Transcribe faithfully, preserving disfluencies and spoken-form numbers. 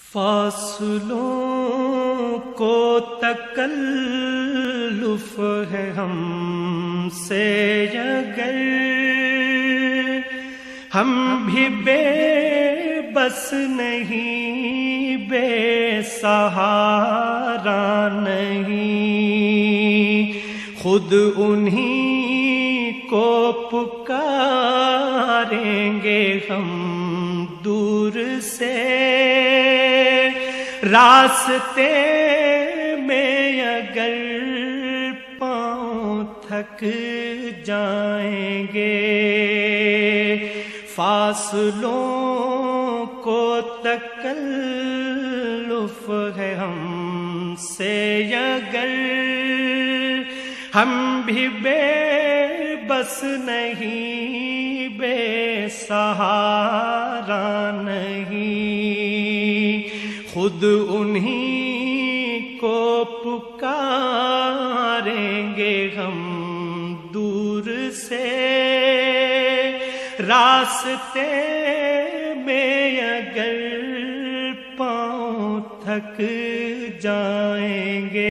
فاصلوں کو تکلف ہے ہم سے اگر ہم بھی بے بس نہیں، بے سہارا نہیں، خود انہی کو پکاریں گے ہم دور سے، راستے میں اگر پاؤں تھک جائیں گے، فاصلوں کو تکلف ہے ہم سے اگر ہم بھی بے بس نہیں، بے سہارا نہیں، خود انہی کو پکاریں گے ہم دور سے، راستے میں اگر پاؤں تھک جائیں گے۔